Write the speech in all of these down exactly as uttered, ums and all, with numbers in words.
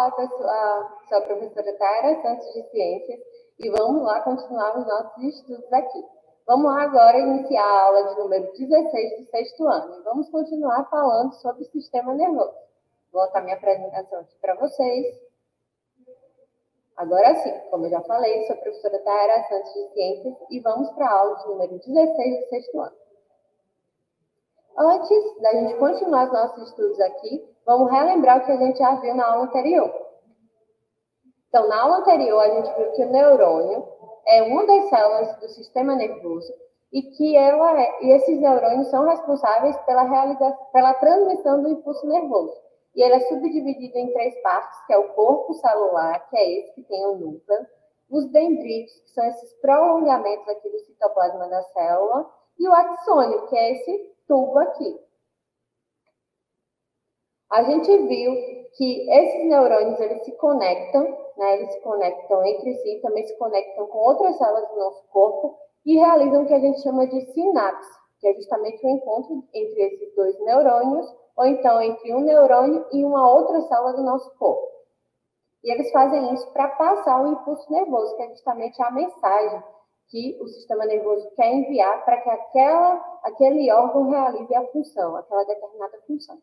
Olá, pessoal. Sou a professora Taira Santos de Ciências e vamos lá continuar os nossos estudos aqui. Vamos lá agora iniciar a aula de número dezesseis do sexto ano e vamos continuar falando sobre o sistema nervoso. Vou botar minha apresentação aqui para vocês. Agora sim, como eu já falei, sou a professora Taira Santos de Ciências e vamos para a aula de número dezesseis do sexto ano. Antes da gente continuar os nossos estudos aqui, vamos relembrar o que a gente já viu na aula anterior. Então, na aula anterior, a gente viu que o neurônio é uma das células do sistema nervoso e que ela é, e esses neurônios são responsáveis pela, realização, pela transmissão do impulso nervoso. E ele é subdividido em três partes, que é o corpo celular, que é esse que tem o núcleo, os dendritos, que são esses prolongamentos aqui do citoplasma da célula, e o axônio, que é esse tubo aqui. A gente viu que esses neurônios, eles se conectam, né, eles se conectam entre si, também se conectam com outras células do nosso corpo e realizam o que a gente chama de sinapse, que é justamente o encontro entre esses dois neurônios, ou então entre um neurônio e uma outra célula do nosso corpo. E eles fazem isso para passar o impulso nervoso, que é justamente a mensagem que o sistema nervoso quer enviar para que aquela, aquele órgão realize a função, aquela determinada função.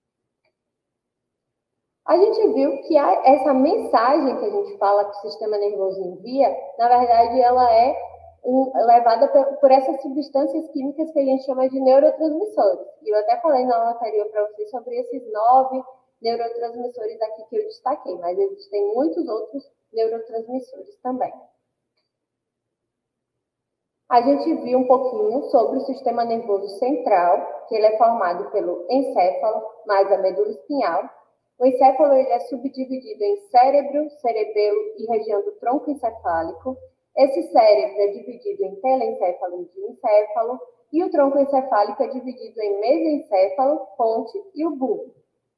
A gente viu que a, essa mensagem que a gente fala que o sistema nervoso envia, na verdade, ela é um, levada por, por essas substâncias químicas que a gente chama de neurotransmissores. E eu até falei na aula anterior para vocês sobre esses nove neurotransmissores aqui que eu destaquei, mas existem muitos outros neurotransmissores também. A gente viu um pouquinho sobre o sistema nervoso central, que ele é formado pelo encéfalo mais a medula espinhal. O encéfalo ele é subdividido em cérebro, cerebelo e região do tronco encefálico. Esse cérebro é dividido em telencéfalo e diencéfalo, e o tronco encefálico é dividido em mesencéfalo, ponte e o bulbo.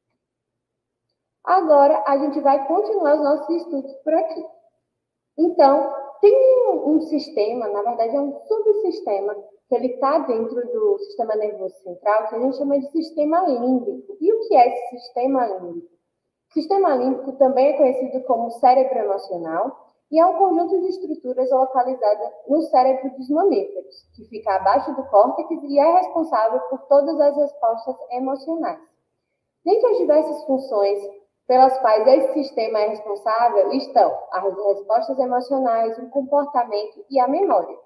Agora, a gente vai continuar os nossos estudos por aqui. Então, tem um, um sistema, na verdade é um subsistema, que ele está dentro do sistema nervoso central, que a gente chama de sistema límbico. E o que é esse sistema límbico? O sistema límbico também é conhecido como cérebro emocional e é um conjunto de estruturas localizadas no cérebro dos mamíferos, que fica abaixo do córtex e é responsável por todas as respostas emocionais. Dentre as diversas funções pelas quais esse sistema é responsável estão as respostas emocionais, o comportamento e a memória.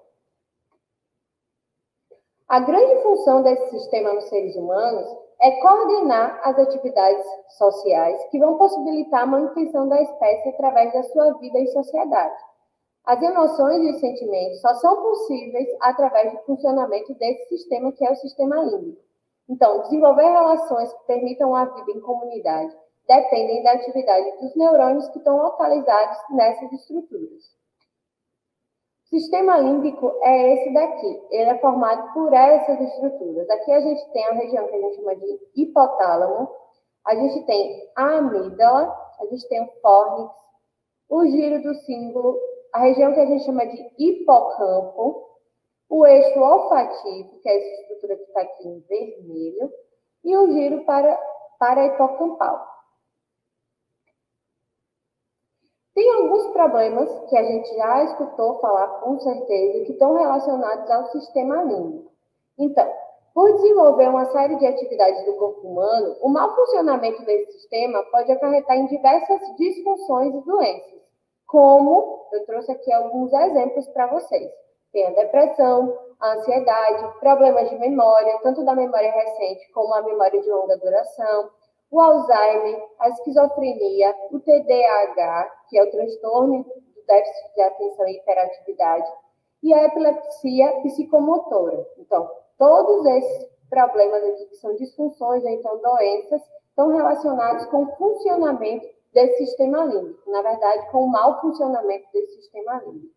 A grande função desse sistema nos seres humanos é coordenar as atividades sociais que vão possibilitar a manutenção da espécie através da sua vida em sociedade. As emoções e os sentimentos só são possíveis através do funcionamento desse sistema, que é o sistema límbico. Então, desenvolver relações que permitam a vida em comunidade dependem da atividade dos neurônios que estão localizados nessas estruturas. O sistema límbico é esse daqui, ele é formado por essas estruturas. Aqui a gente tem a região que a gente chama de hipotálamo, a gente tem a amígdala, a gente tem o fórnix, o giro do cíngulo, a região que a gente chama de hipocampo, o eixo olfativo, que é essa estrutura que está aqui em vermelho, e o giro para, para hipocampal. Tem alguns problemas que a gente já escutou falar com certeza que estão relacionados ao sistema límbico. Então, por desenvolver uma série de atividades do corpo humano, o mau funcionamento desse sistema pode acarretar em diversas disfunções e doenças, como eu trouxe aqui alguns exemplos para vocês. Tem a depressão, a ansiedade, problemas de memória, tanto da memória recente como a memória de longa duração, o Alzheimer, a esquizofrenia, o T D A H, que é o transtorno do déficit de atenção e hiperatividade, e a epilepsia psicomotora. Então, todos esses problemas aqui, que são disfunções, ou então doenças, estão relacionados com o funcionamento desse sistema límbico, na verdade, com o mau funcionamento desse sistema límbico.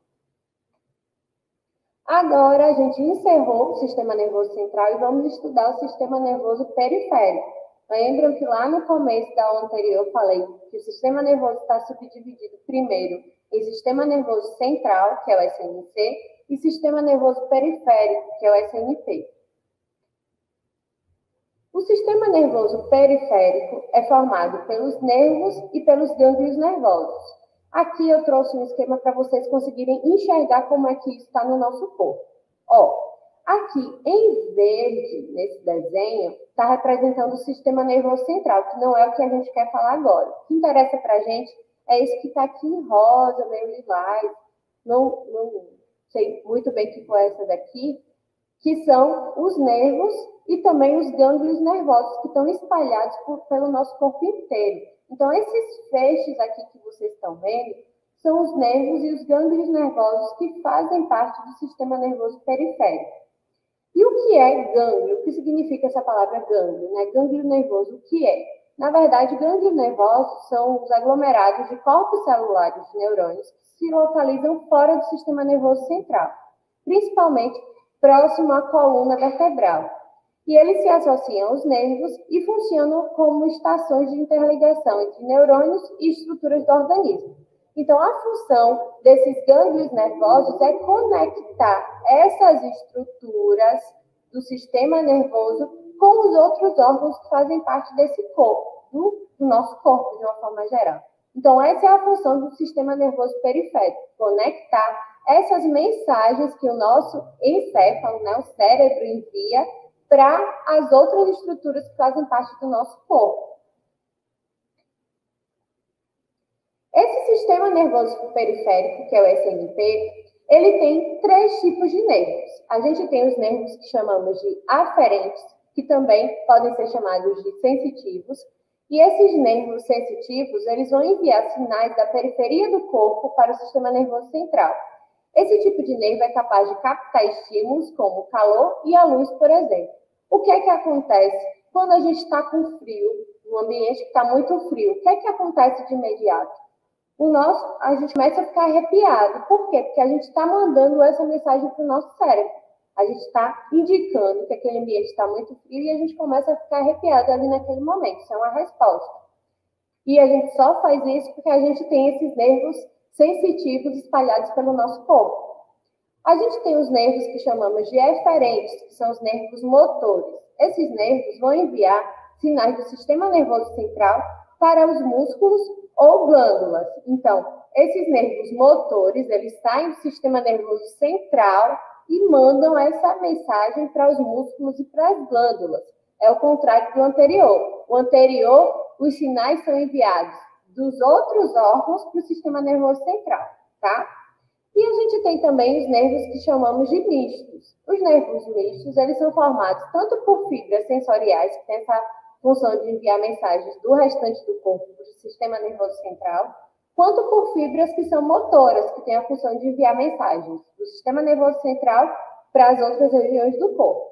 Agora, a gente encerrou o sistema nervoso central e vamos estudar o sistema nervoso periférico. Lembram que lá no começo da aula anterior eu falei que o sistema nervoso está subdividido primeiro em sistema nervoso central, que é o S N C, e sistema nervoso periférico, que é o S N P. O sistema nervoso periférico é formado pelos nervos e pelos gânglios nervosos. Aqui eu trouxe um esquema para vocês conseguirem enxergar como é que isso está no nosso corpo. Ó, aqui em verde, nesse desenho, está representando o sistema nervoso central, que não é o que a gente quer falar agora. O que interessa para a gente é isso que está aqui em rosa, meio lilás. Não, não sei muito bem o que foi essa daqui, que são os nervos e também os gânglios nervosos que estão espalhados por, pelo nosso corpo inteiro. Então, esses feixes aqui que vocês estão vendo são os nervos e os gânglios nervosos que fazem parte do sistema nervoso periférico. E o que é gânglio? O que significa essa palavra gânglio, né? Gânglio nervoso, o que é? Na verdade, gânglios nervosos são os aglomerados de corpos celulares de neurônios que se localizam fora do sistema nervoso central, principalmente próximo à coluna vertebral. E eles se associam aos nervos e funcionam como estações de interligação entre neurônios e estruturas do organismo. Então, a função desses gânglios nervosos é conectar essas estruturas do sistema nervoso com os outros órgãos que fazem parte desse corpo, do, do nosso corpo, de uma forma geral. Então, essa é a função do sistema nervoso periférico, conectar essas mensagens que o nosso encéfalo, né, o cérebro, envia para as outras estruturas que fazem parte do nosso corpo. Esse sistema nervoso periférico, que é o S N P, ele tem três tipos de nervos. A gente tem os nervos que chamamos de aferentes, que também podem ser chamados de sensitivos, e esses nervos sensitivos, eles vão enviar sinais da periferia do corpo para o sistema nervoso central. Esse tipo de nervo é capaz de captar estímulos como o calor e a luz, por exemplo. O que é que acontece quando a gente está com frio, num ambiente que está muito frio? O que é que acontece de imediato? O nosso, a gente começa a ficar arrepiado. Por quê? Porque a gente está mandando essa mensagem para o nosso cérebro. A gente está indicando que aquele ambiente está muito frio e a gente começa a ficar arrepiado ali naquele momento. Isso é uma resposta. E a gente só faz isso porque a gente tem esses nervos sensitivos espalhados pelo nosso corpo. A gente tem os nervos que chamamos de eferentes, que são os nervos motores. Esses nervos vão enviar sinais do sistema nervoso central para os músculos ou glândulas. Então, esses nervos motores, eles saem do sistema nervoso central e mandam essa mensagem para os músculos e para as glândulas. É o contrário do anterior. O anterior, os sinais são enviados dos outros órgãos para o sistema nervoso central, tá? E a gente tem também os nervos que chamamos de mistos. Os nervos mistos, eles são formados tanto por fibras sensoriais, que tem essa função de enviar mensagens do restante do corpo para o sistema nervoso central, quanto por fibras que são motoras, que têm a função de enviar mensagens do sistema nervoso central para as outras regiões do corpo.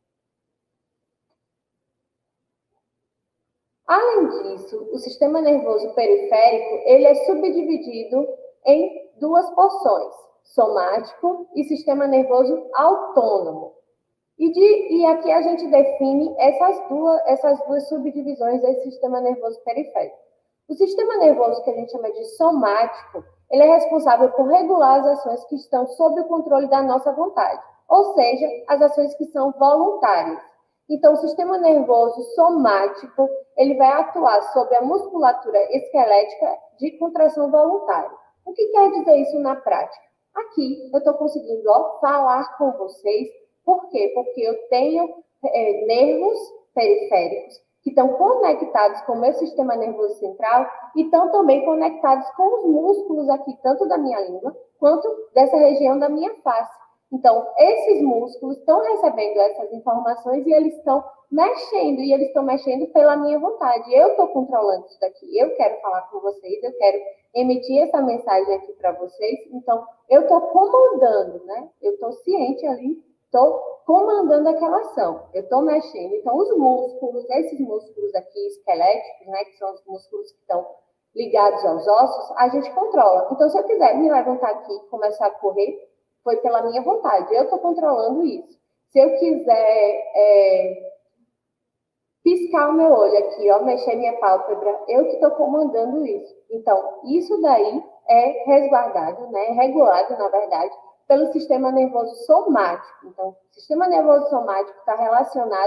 Além disso, o sistema nervoso periférico, ele é subdividido em duas porções, somático e sistema nervoso autônomo. E, de, e aqui a gente define essas duas, essas duas subdivisões desse sistema nervoso periférico. O sistema nervoso que a gente chama de somático, ele é responsável por regular as ações que estão sob o controle da nossa vontade, ou seja, as ações que são voluntárias. Então, o sistema nervoso somático, ele vai atuar sobre a musculatura esquelética de contração voluntária. O que quer dizer isso na prática? Aqui, eu estou conseguindo ó, falar com vocês. Por quê? Porque eu tenho é, nervos periféricos que estão conectados com o meu sistema nervoso central e estão também conectados com os músculos aqui, tanto da minha língua, quanto dessa região da minha face. Então, esses músculos estão recebendo essas informações e eles estão mexendo, e eles estão mexendo pela minha vontade. Eu estou controlando isso daqui, eu quero falar com vocês, eu quero emitir essa mensagem aqui para vocês, então eu estou comandando, né? Eu estou ciente ali, estou comandando aquela ação, eu estou mexendo. Então, os músculos, esses músculos aqui esqueléticos, né, que são os músculos que estão ligados aos ossos, a gente controla. Então, se eu quiser me levantar aqui e começar a correr, foi pela minha vontade, eu estou controlando isso. Se eu quiser é, piscar o meu olho aqui, ó, mexer minha pálpebra, eu que estou comandando isso. Então, isso daí é resguardado, né, regulado, na verdade, pelo sistema nervoso somático. Então, o sistema nervoso somático está relacionado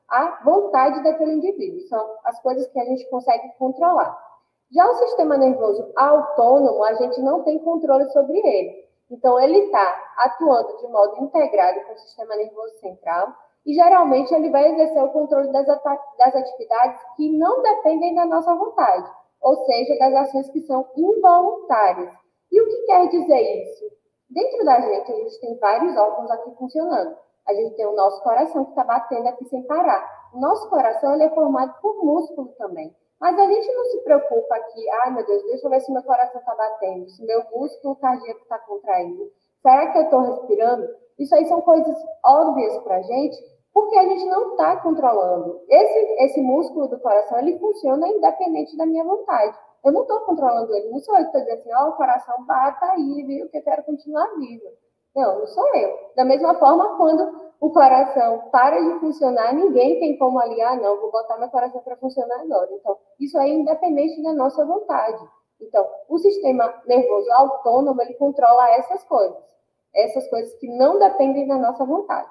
à vontade daquele indivíduo. São as coisas que a gente consegue controlar. Já o sistema nervoso autônomo, a gente não tem controle sobre ele. Então, ele está atuando de modo integrado com o sistema nervoso central e, geralmente, ele vai exercer o controle das, das atividades que não dependem da nossa vontade, ou seja, das ações que são involuntárias. E o que quer dizer isso? Dentro da gente, a gente tem vários órgãos aqui funcionando. A gente tem o nosso coração que está batendo aqui sem parar. O nosso coração ele é formado por músculo também. Mas a gente não se preocupa aqui, ai meu Deus, deixa eu ver se meu coração está batendo, se meu músculo cardíaco está contraindo. Será que eu estou respirando? Isso aí são coisas óbvias para a gente, porque a gente não está controlando. Esse, esse músculo do coração, ele funciona independente da minha vontade. Eu não estou controlando ele, não sou eu que estou dizendo assim, ó, oh, o coração bata aí, viu, que eu quero continuar viva. Não, não sou eu. Da mesma forma, quando o coração para de funcionar, ninguém tem como ali, ah, não, vou botar meu coração para funcionar agora. Então, isso aí é independente da nossa vontade. Então, o sistema nervoso autônomo, ele controla essas coisas. Essas coisas que não dependem da nossa vontade.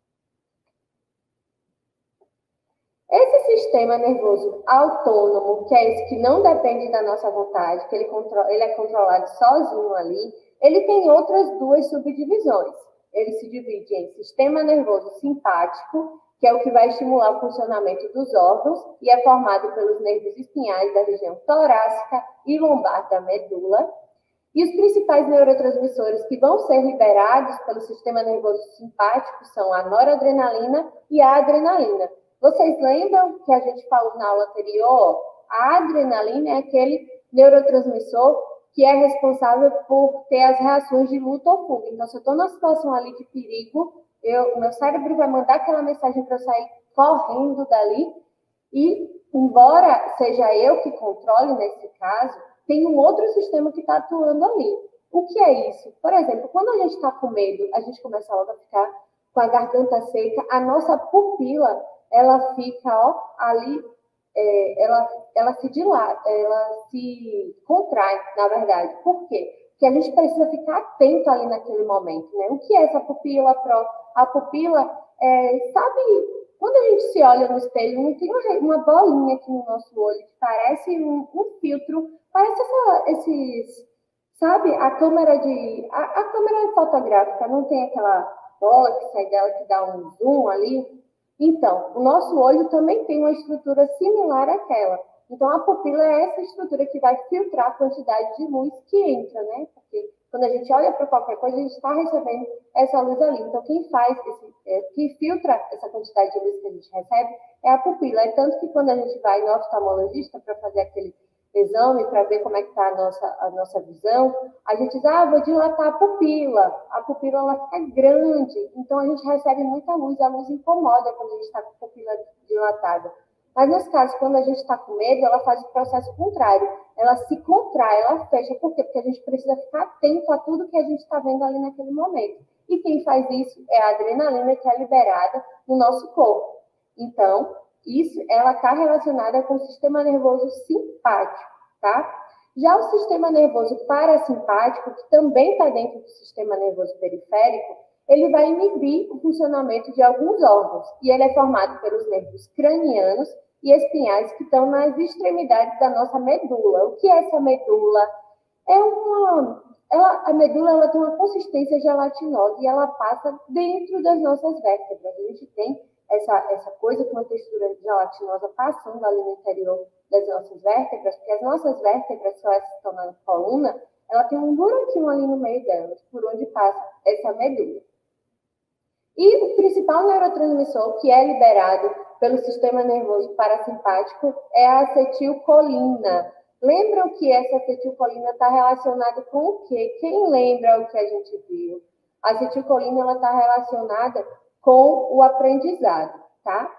Esse sistema nervoso autônomo, que é esse que não depende da nossa vontade, que ele, controla, ele é controlado sozinho ali, ele tem outras duas subdivisões. Ele se divide em sistema nervoso simpático, que é o que vai estimular o funcionamento dos órgãos e é formado pelos nervos espinhais da região torácica e lombar da medula. E os principais neurotransmissores que vão ser liberados pelo sistema nervoso simpático são a noradrenalina e a adrenalina. Vocês lembram que a gente falou na aula anterior? A adrenalina é aquele neurotransmissor que é responsável por ter as reações de luta ou fuga. Então, se eu estou numa situação ali de perigo, eu, o meu cérebro vai mandar aquela mensagem para eu sair correndo dali. E, embora seja eu que controle nesse caso, tem um outro sistema que está atuando ali. O que é isso? Por exemplo, quando a gente está com medo, a gente começa logo a ficar com a garganta seca, a nossa pupila, ela fica ó, ali, é, ela, ela se dilata, ela se contrai, na verdade. Por quê? Porque a gente precisa ficar atento ali naquele momento, né? O que é essa pupila? A pupila, é, sabe, quando a gente se olha no espelho, não tem uma, uma bolinha aqui no nosso olho que parece um, um filtro, parece essa, esses, sabe, a câmera de, a, a câmera fotográfica não tem aquela bola que sai dela que dá um zoom ali? Então, o nosso olho também tem uma estrutura similar àquela. Então, a pupila é essa estrutura que vai filtrar a quantidade de luz que entra, né? Porque quando a gente olha para qualquer coisa, a gente está recebendo essa luz ali. Então, quem faz, esse, é, quem filtra essa quantidade de luz que a gente recebe é a pupila. É tanto que quando a gente vai no oftalmologista para fazer aquele exame, para ver como é que está a nossa, a nossa visão, a gente diz, ah, vou dilatar a pupila. A pupila, ela fica grande, então a gente recebe muita luz, a luz incomoda quando a gente está com a pupila dilatada. Mas, nesse caso, quando a gente está com medo, ela faz o processo contrário. Ela se contrai, ela fecha. Por quê? Porque a gente precisa ficar atento a tudo que a gente está vendo ali naquele momento. E quem faz isso é a adrenalina, que é liberada no nosso corpo. Então, isso, ela está relacionada com o sistema nervoso simpático, tá? Já o sistema nervoso parasimpático, que também está dentro do sistema nervoso periférico, ele vai inibir o funcionamento de alguns órgãos. E ele é formado pelos nervos cranianos e espinhais que estão nas extremidades da nossa medula. O que é essa medula? É uma... Ela, a medula ela tem uma consistência gelatinosa e ela passa dentro das nossas vértebras. A gente tem essa, essa coisa com uma textura gelatinosa passando ali no interior das nossas vértebras, porque as nossas vértebras, só essas que estão na coluna, ela tem um buraquinho ali no meio delas, por onde passa essa medula. E o principal neurotransmissor que é liberado pelo sistema nervoso parasimpático é a acetilcolina. Lembram que essa acetilcolina está relacionada com o quê? Quem lembra o que a gente viu? A acetilcolina está relacionada com o aprendizado, tá?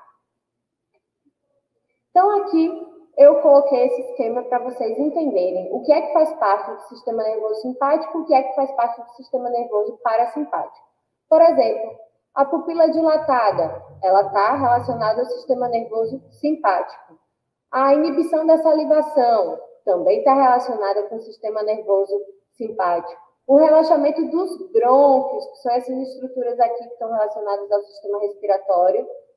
Então, aqui eu coloquei esse esquema para vocês entenderem o que é que faz parte do sistema nervoso simpático e o que é que faz parte do sistema nervoso parasimpático. Por exemplo, a pupila dilatada, ela está relacionada ao sistema nervoso simpático. A inibição da salivação também está relacionada com o sistema nervoso simpático. O relaxamento dos brônquios, que são essas estruturas aqui que estão relacionadas ao sistema respiratório,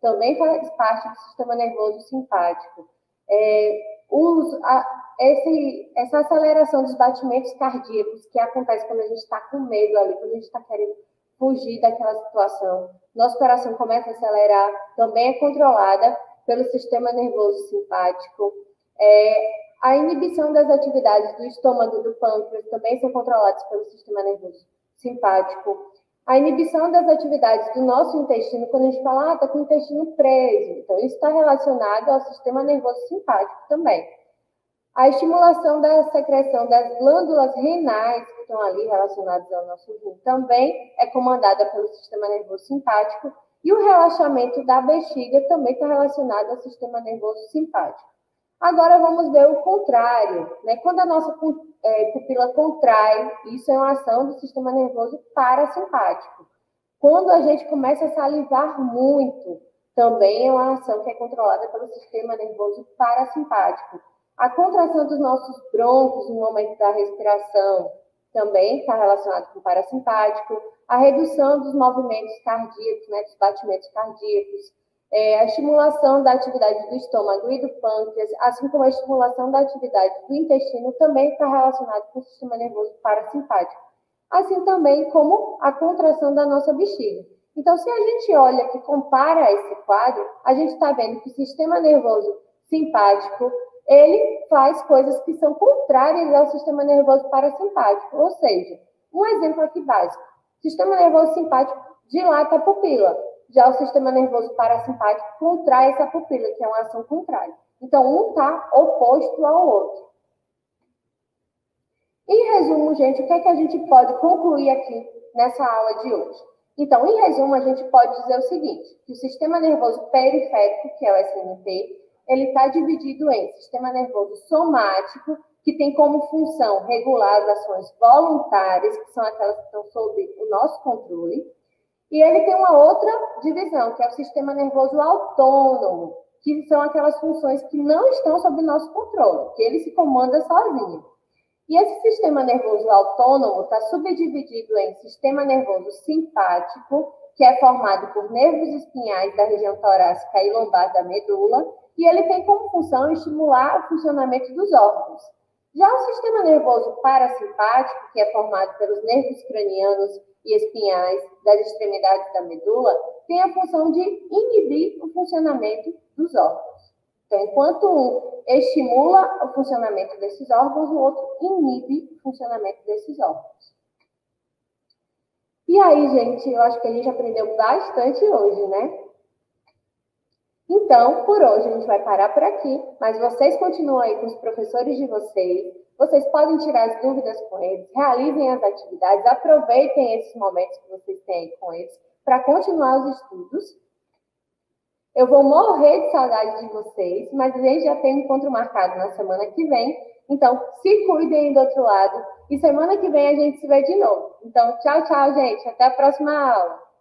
também faz parte do sistema nervoso simpático. É, os, a, esse, essa aceleração dos batimentos cardíacos que acontece quando a gente está com medo ali, quando a gente está querendo fugir daquela situação, nosso coração começa a acelerar, também é controlada pelo sistema nervoso simpático. É, a inibição das atividades do estômago e do pâncreas também são controladas pelo sistema nervoso simpático. A inibição das atividades do nosso intestino, quando a gente fala, ah, está com o intestino preso, então isso está relacionado ao sistema nervoso simpático também. A estimulação da secreção das glândulas renais, que estão ali relacionadas ao nosso rim, também é comandada pelo sistema nervoso simpático, e o relaxamento da bexiga também está relacionado ao sistema nervoso simpático. Agora vamos ver o contrário, né? Quando a nossa é, pupila contrai, isso é uma ação do sistema nervoso parasimpático. Quando a gente começa a salivar muito, também é uma ação que é controlada pelo sistema nervoso parasimpático. A contração dos nossos brônquios no momento da respiração também está relacionado com o parasimpático. A redução dos movimentos cardíacos, né, dos batimentos cardíacos. É, a estimulação da atividade do estômago e do pâncreas, assim como a estimulação da atividade do intestino, também está relacionado com o sistema nervoso parasimpático. Assim também como a contração da nossa bexiga. Então, se a gente olha que compara esse quadro, a gente está vendo que o sistema nervoso simpático, ele faz coisas que são contrárias ao sistema nervoso parasimpático. Ou seja, um exemplo aqui básico. O sistema nervoso simpático dilata a pupila. Já o sistema nervoso parasimpático contrai essa pupila, que é uma ação contrária. Então, um está oposto ao outro. Em resumo, gente, o que é que a gente pode concluir aqui nessa aula de hoje? Então, em resumo, a gente pode dizer o seguinte, que o sistema nervoso periférico, que é o S N P, ele está dividido em sistema nervoso somático, que tem como função regular as ações voluntárias, que são aquelas que estão sob o nosso controle. E ele tem uma outra divisão, que é o sistema nervoso autônomo, que são aquelas funções que não estão sob nosso controle, que ele se comanda sozinho. E esse sistema nervoso autônomo está subdividido em sistema nervoso simpático, que é formado por nervos espinhais da região torácica e lombar da medula, e ele tem como função estimular o funcionamento dos órgãos. Já o sistema nervoso parasimpático, que é formado pelos nervos cranianos e espinhais das extremidades da medula, tem a função de inibir o funcionamento dos órgãos. Então, enquanto um estimula o funcionamento desses órgãos, o outro inibe o funcionamento desses órgãos. E aí, gente, eu acho que a gente aprendeu bastante hoje, né? Então, por hoje a gente vai parar por aqui, mas vocês continuam aí com os professores de vocês, vocês podem tirar as dúvidas com eles, realizem as atividades, aproveitem esses momentos que vocês têm aí com eles para continuar os estudos. Eu vou morrer de saudade de vocês, mas a gente já tem um encontro marcado na semana que vem, então se cuidem aí do outro lado e semana que vem a gente se vê de novo. Então, tchau, tchau, gente, até a próxima aula.